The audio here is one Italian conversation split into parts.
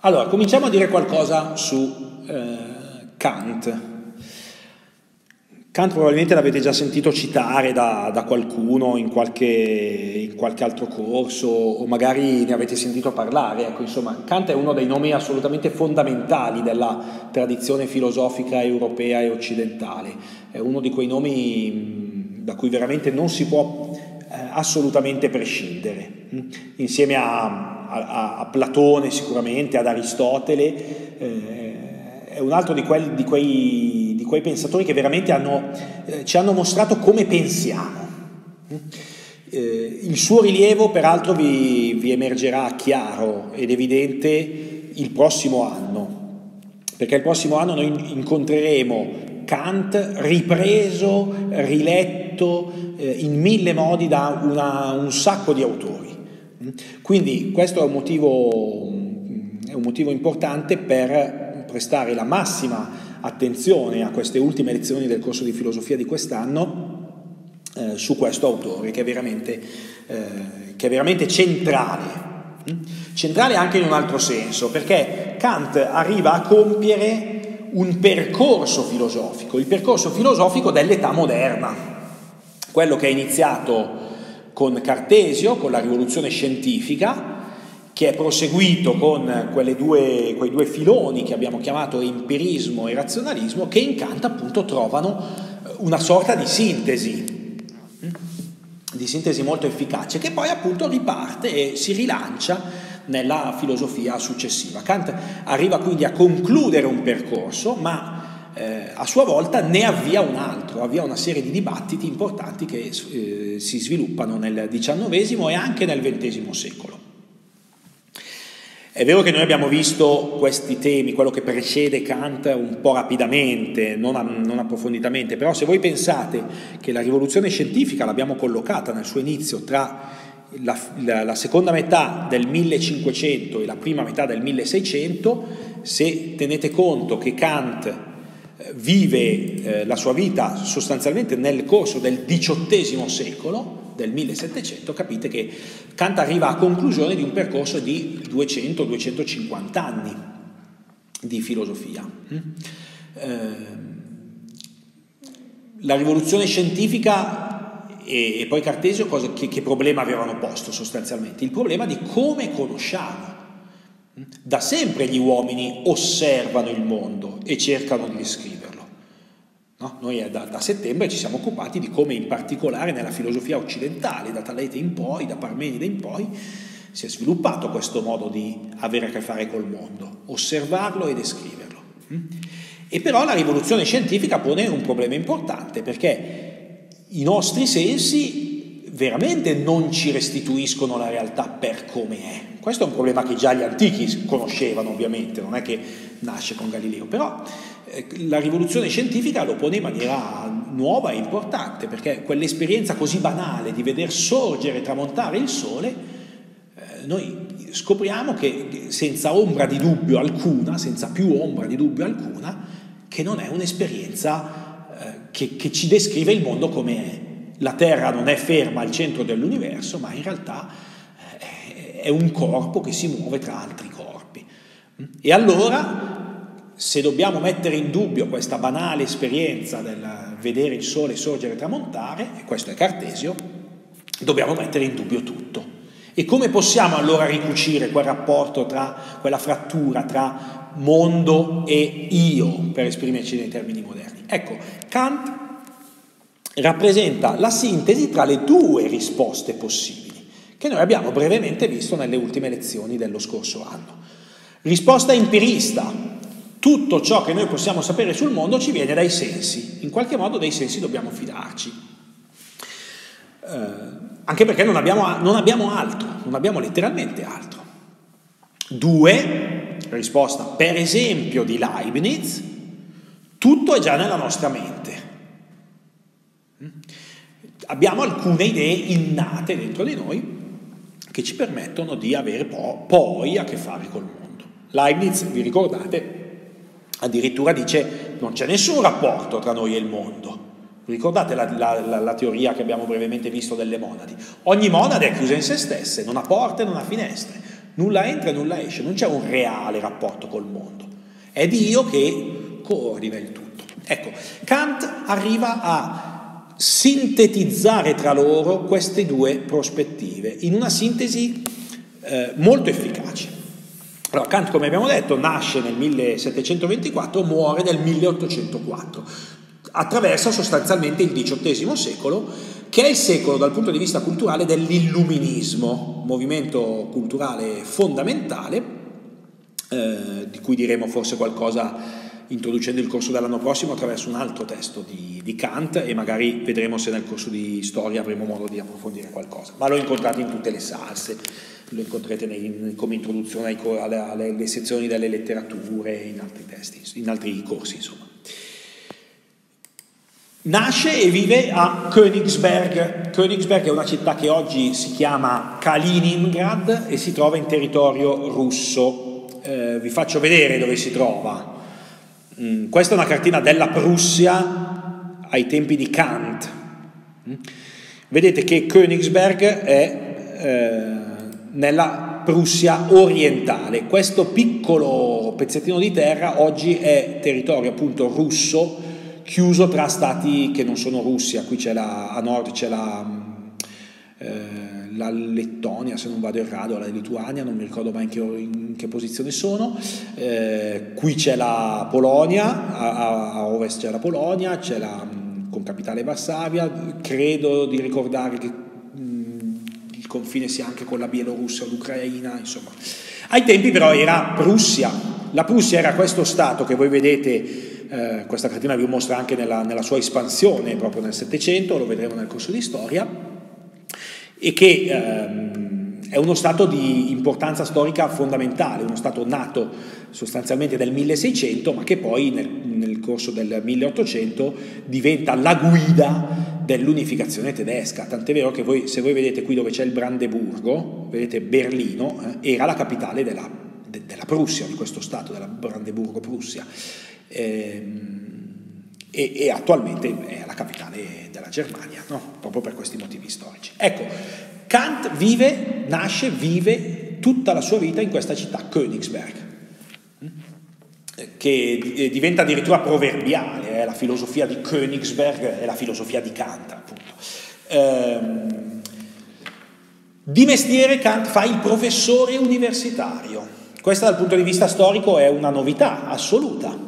Allora, cominciamo a dire qualcosa su Kant. Kant probabilmente l'avete già sentito citare da qualcuno in qualche altro corso, o magari ne avete sentito parlare. Ecco, insomma, Kant è uno dei nomi assolutamente fondamentali della tradizione filosofica europea e occidentale. È uno di quei nomi da cui veramente non si può assolutamente prescindere, insieme a Platone sicuramente, ad Aristotele. È un altro di quei pensatori che veramente ci hanno mostrato come pensiamo. Il suo rilievo peraltro vi emergerà chiaro ed evidente il prossimo anno, perché il prossimo anno noi incontreremo Kant ripreso, riletto in mille modi da un sacco di autori. Quindi questo è un motivo importante per prestare la massima attenzione a queste ultime lezioni del corso di filosofia di quest'anno su questo autore che è veramente centrale anche in un altro senso, perché Kant arriva a compiere un percorso filosofico, il percorso filosofico dell'età moderna, quello che è iniziato con Cartesio, con la rivoluzione scientifica, che è proseguito con quei due filoni che abbiamo chiamato empirismo e razionalismo, che in Kant appunto trovano una sorta di sintesi molto efficace, che poi appunto riparte e si rilancia nella filosofia successiva. Kant arriva quindi a concludere un percorso, ma a sua volta ne avvia un altro, avvia una serie di dibattiti importanti che si sviluppano nel XIX e anche nel XX secolo. È vero che noi abbiamo visto questi temi, quello che precede Kant, un po' rapidamente, non approfonditamente, però se voi pensate che la rivoluzione scientifica l'abbiamo collocata nel suo inizio tra la seconda metà del 1500 e la prima metà del 1600, se tenete conto che Kant vive la sua vita sostanzialmente nel corso del XVIII secolo, del 1700, capite che Kant arriva a conclusione di un percorso di 200-250 anni di filosofia. La rivoluzione scientifica e poi Cartesio che problema avevano posto sostanzialmente? Il problema di come conosciamo. Da sempre gli uomini osservano il mondo e cercano di descriverlo. No? Noi da settembre ci siamo occupati di come in particolare nella filosofia occidentale, da Talete in poi, da Parmenide in poi, si è sviluppato questo modo di avere a che fare col mondo, osservarlo e descriverlo. E però la rivoluzione scientifica pone un problema importante, perché i nostri sensi veramente non ci restituiscono la realtà per come è. Questo è un problema che già gli antichi conoscevano, ovviamente, non è che nasce con Galileo, però la rivoluzione scientifica lo pone in maniera nuova e importante, perché quell'esperienza così banale di veder sorgere e tramontare il sole, noi scopriamo che senza ombra di dubbio alcuna, senza più ombra di dubbio alcuna, che non è un'esperienza che ci descrive il mondo come è. La Terra non è ferma al centro dell'universo, ma in realtà è un corpo che si muove tra altri corpi. E allora, se dobbiamo mettere in dubbio questa banale esperienza del vedere il sole sorgere e tramontare, e questo è Cartesio, dobbiamo mettere in dubbio tutto. E come possiamo allora ricucire quel rapporto quella frattura tra mondo e io, per esprimerci nei termini moderni? Ecco, Kant rappresenta la sintesi tra le due risposte possibili, che noi abbiamo brevemente visto nelle ultime lezioni dello scorso anno. Risposta empirista: tutto ciò che noi possiamo sapere sul mondo ci viene dai sensi, in qualche modo dei sensi dobbiamo fidarci, anche perché non abbiamo altro, non abbiamo letteralmente altro. 2, risposta per esempio di Leibniz: tutto è già nella nostra mente. Abbiamo alcune idee innate dentro di noi che ci permettono di avere poi a che fare col mondo. Leibniz, vi ricordate, addirittura dice non c'è nessun rapporto tra noi e il mondo. Vi ricordate la teoria che abbiamo brevemente visto delle monadi? Ogni monade è chiusa in se stesse, non ha porte, non ha finestre. nulla entra e nulla esce, non c'è un reale rapporto col mondo, è Dio che coordina il tutto. Ecco, Kant arriva a sintetizzare tra loro queste due prospettive in una sintesi molto efficace. Allora, Kant, come abbiamo detto, nasce nel 1724, muore nel 1804, attraversa sostanzialmente il XVIII secolo, che è il secolo dal punto di vista culturale dell'illuminismo, movimento culturale fondamentale, di cui diremo forse qualcosa introducendo il corso dell'anno prossimo attraverso un altro testo di Kant, e magari vedremo se nel corso di storia avremo modo di approfondire qualcosa, ma lo incontrate in tutte le salse, lo incontrerete come introduzione alle sezioni delle letterature, in altri testi, in altri corsi, insomma. Nasce e vive a Königsberg. Königsberg è una città che oggi si chiama Kaliningrad e si trova in territorio russo. Vi faccio vedere dove si trova. Questa è una cartina della Prussia ai tempi di Kant. Vedete che Königsberg è nella Prussia orientale. Questo piccolo pezzettino di terra oggi è territorio appunto russo, chiuso tra stati che non sono Russia. Qui c'è a nord c'è la Lettonia, se non vado errato, la Lituania, non mi ricordo mai in che posizione sono, qui c'è la Polonia, a ovest c'è la Polonia, con capitale Varsavia, credo di ricordare che il confine sia anche con la Bielorussia, l'Ucraina, insomma. Ai tempi però era Prussia. La Prussia era questo stato che voi vedete. Questa cartina vi mostra anche nella sua espansione proprio nel Settecento, lo vedremo nel corso di storia, e che è uno stato di importanza storica fondamentale, uno stato nato sostanzialmente nel 1600, ma che poi nel corso del 1800 diventa la guida dell'unificazione tedesca, tant'è vero che se voi vedete qui dove c'è il Brandeburgo, vedete Berlino, era la capitale della Prussia, di questo stato, della Brandeburgo-Prussia. E attualmente è la capitale della Germania, no? Proprio per questi motivi storici. Ecco, Kant nasce, vive tutta la sua vita in questa città, Königsberg, che diventa addirittura proverbiale, la filosofia di Königsberg è la filosofia di Kant, appunto. Di mestiere Kant fa il professore universitario. Questa dal punto di vista storico è una novità assoluta.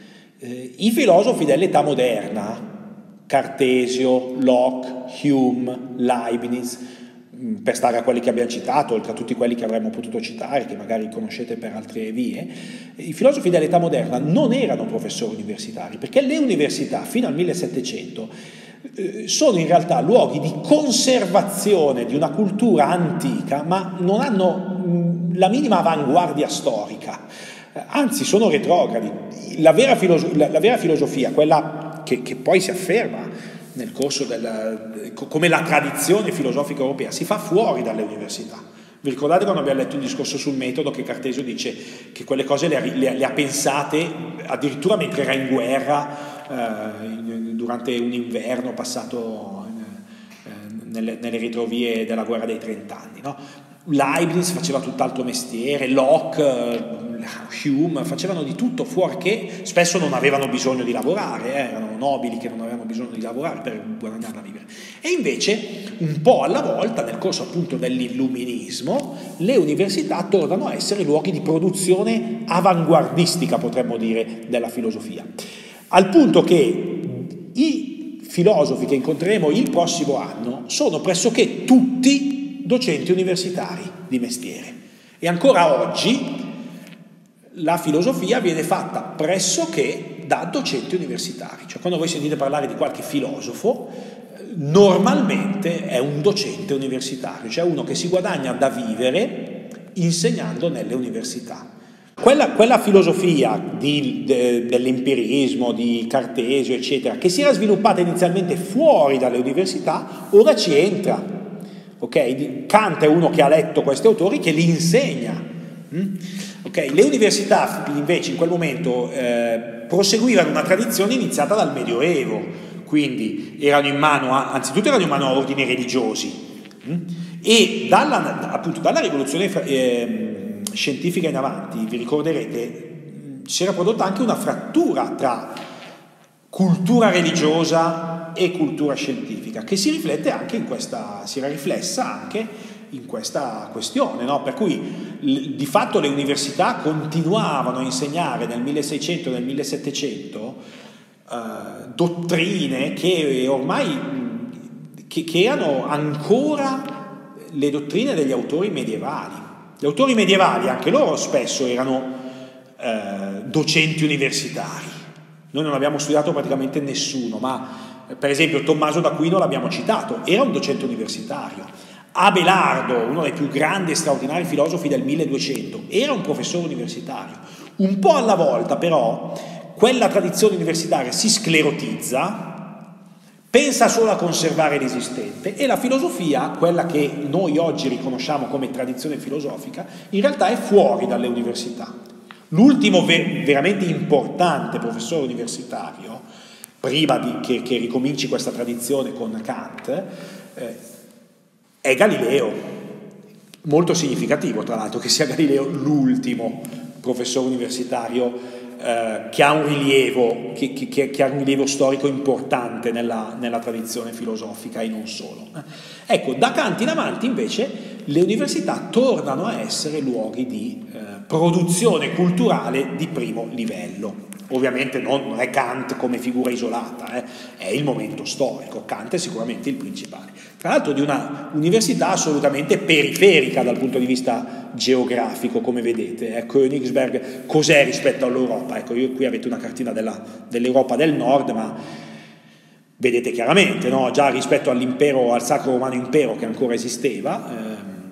I filosofi dell'età moderna, Cartesio, Locke, Hume, Leibniz, per stare a quelli che abbiamo citato, oltre a tutti quelli che avremmo potuto citare, che magari conoscete per altre vie, i filosofi dell'età moderna non erano professori universitari, perché le università fino al 1700 sono in realtà luoghi di conservazione di una cultura antica, ma non hanno la minima avanguardia storica, anzi sono retrogradi. La vera filosofia, quella che poi si afferma nel corso come la tradizione filosofica europea, si fa fuori dalle università. Vi ricordate quando abbiamo letto il discorso sul metodo, che Cartesio dice che quelle cose le ha pensate addirittura mentre era in guerra, durante un inverno passato nelle retrovie della guerra dei 30 anni, no? Leibniz faceva tutt'altro mestiere, Locke, Hume facevano di tutto, fuorché spesso non avevano bisogno di lavorare, erano nobili che non avevano bisogno di lavorare per guadagnare da vivere. E invece, un po' alla volta, nel corso appunto dell'illuminismo, le università tornano a essere luoghi di produzione avanguardistica, potremmo dire, della filosofia. Al punto che i filosofi che incontreremo il prossimo anno sono pressoché tutti docenti universitari di mestiere. E ancora oggi la filosofia viene fatta pressoché da docenti universitari. Cioè, quando voi sentite parlare di qualche filosofo, normalmente è un docente universitario, cioè uno che si guadagna da vivere insegnando nelle università. Quella filosofia dell'empirismo, di Cartesio, eccetera, che si era sviluppata inizialmente fuori dalle università, ora ci entra. Okay? Kant è uno che ha letto questi autori, che li insegna. Okay? Le università invece in quel momento proseguivano una tradizione iniziata dal Medioevo, quindi anzitutto erano in mano a ordini religiosi, e dalla rivoluzione scientifica in avanti, vi ricorderete, si era prodotta anche una frattura tra cultura religiosa e cultura scientifica, che si riflette anche si era riflessa anche in questa questione, no? Per cui di fatto le università continuavano a insegnare nel 1600 e nel 1700 dottrine che ormai che erano ancora le dottrine degli autori medievali. Gli autori medievali anche loro spesso erano docenti universitari. Noi non abbiamo studiato praticamente nessuno, ma per esempio Tommaso d'Aquino l'abbiamo citato, era un docente universitario. Abelardo, uno dei più grandi e straordinari filosofi del 1200, era un professore universitario. Un po' alla volta però quella tradizione universitaria si sclerotizza, pensa solo a conservare l'esistente, e la filosofia, quella che noi oggi riconosciamo come tradizione filosofica, in realtà è fuori dalle università. L'ultimo veramente importante professore universitario, prima che ricominci questa tradizione con Kant, è Galileo. Molto significativo, tra l'altro, che sia Galileo l'ultimo professore universitario che ha un rilievo, che ha un rilievo storico importante nella tradizione filosofica e non solo. Ecco, da Kant in avanti invece le università tornano a essere luoghi di produzione culturale di primo livello. Ovviamente non è Kant come figura isolata, è il momento storico. Kant è sicuramente il principale. Tra l'altro di una università assolutamente periferica dal punto di vista geografico, come vedete. Königsberg cos'è rispetto all'Europa? Ecco, qui avete una cartina dell'Europa del Nord, ma vedete chiaramente, no? Già rispetto all'impero, al Sacro Romano Impero che ancora esisteva,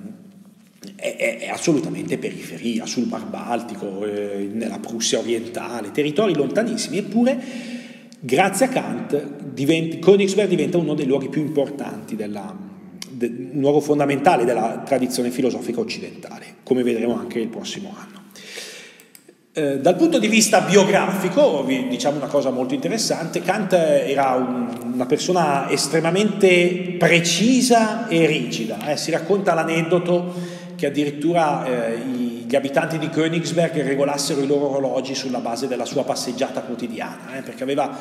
è assolutamente periferia, sul Mar Baltico, nella Prussia orientale, territori lontanissimi, eppure grazie a Kant Königsberg diventa uno dei luoghi più importanti, un luogo fondamentale della tradizione filosofica occidentale, come vedremo anche il prossimo anno. Dal punto di vista biografico, vi diciamo una cosa molto interessante: Kant era una persona estremamente precisa e rigida. Si racconta l'aneddoto che addirittura gli abitanti di Königsberg regolassero i loro orologi sulla base della sua passeggiata quotidiana, perché aveva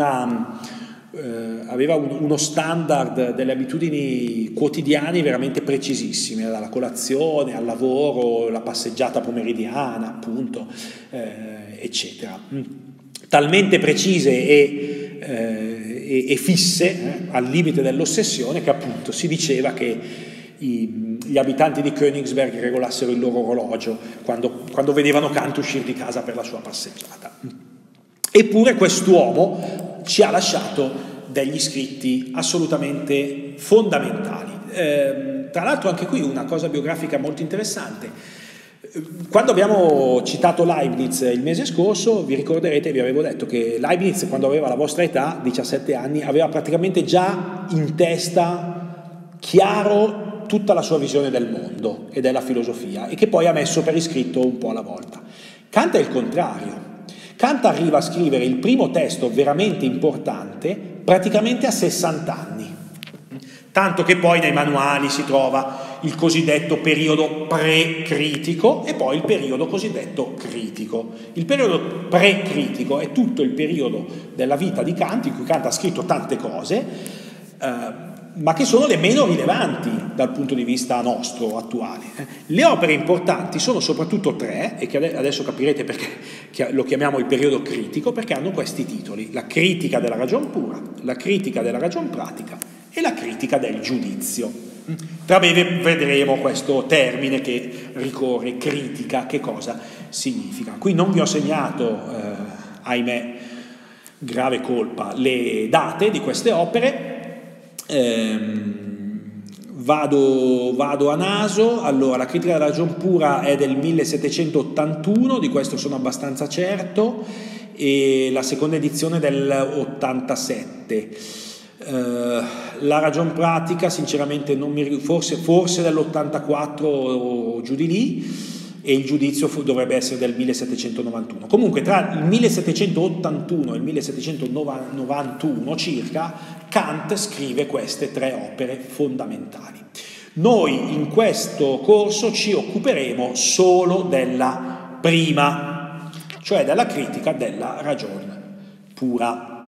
uno standard delle abitudini quotidiane veramente precisissime, dalla colazione al lavoro, la passeggiata pomeridiana, appunto, eccetera. Talmente precise e fisse, al limite dell'ossessione, che appunto si diceva che gli abitanti di Königsberg regolassero il loro orologio quando vedevano Kant uscire di casa per la sua passeggiata. Eppure quest'uomo ci ha lasciato degli scritti assolutamente fondamentali. Tra l'altro anche qui una cosa biografica molto interessante. Quando abbiamo citato Leibniz il mese scorso, vi ricorderete, vi avevo detto che Leibniz, quando aveva la vostra età, 17 anni, aveva praticamente già in testa chiaro tutta la sua visione del mondo e della filosofia, e che poi ha messo per iscritto un po' alla volta. Kant è il contrario. Kant arriva a scrivere il primo testo veramente importante praticamente a 60 anni, tanto che poi nei manuali si trova il cosiddetto periodo pre-critico e poi il periodo cosiddetto critico. Il periodo pre-critico è tutto il periodo della vita di Kant in cui Kant ha scritto tante cose, ma che sono le meno rilevanti dal punto di vista nostro attuale. Le opere importanti sono soprattutto tre, e che adesso capirete perché lo chiamiamo il periodo critico, perché hanno questi titoli: la critica della ragion pura, la critica della ragion pratica e la critica del giudizio. Tra breve vedremo questo termine che ricorre, critica, che cosa significa. Qui non vi ho segnato, ahimè, grave colpa, le date di queste opere. Vado a naso. Allora, la critica della ragion pura è del 1781, di questo sono abbastanza certo, e la seconda edizione del 87. La ragion pratica sinceramente non mi ricordo, forse dell'84 giù di lì, e il giudizio dovrebbe essere del 1791. Comunque tra il 1781 e il 1791 circa Kant scrive queste tre opere fondamentali. Noi in questo corso ci occuperemo solo della prima, cioè della critica della ragione pura.